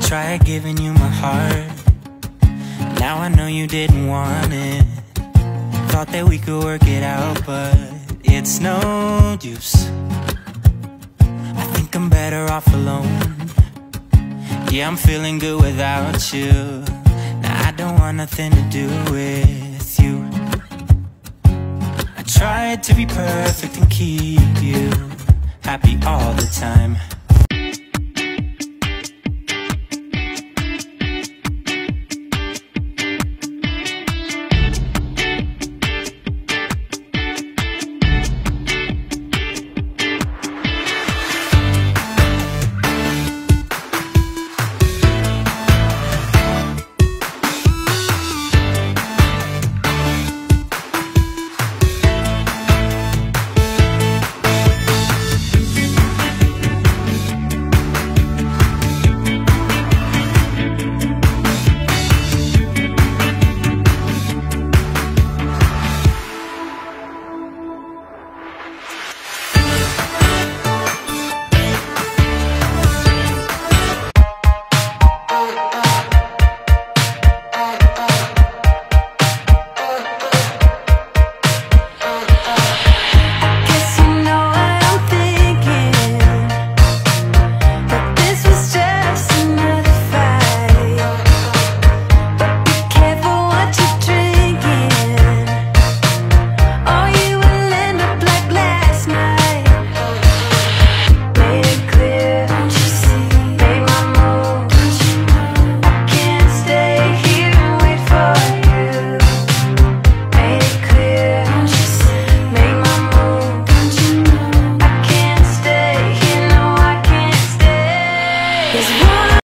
tried giving you my heart. Now I know you didn't want it. Thought that we could work it out, but it's no use. I think I'm better off alone. Yeah, I'm feeling good without you. Now I don't want nothing to do with you. I tried to be perfect and keep you happy all the time.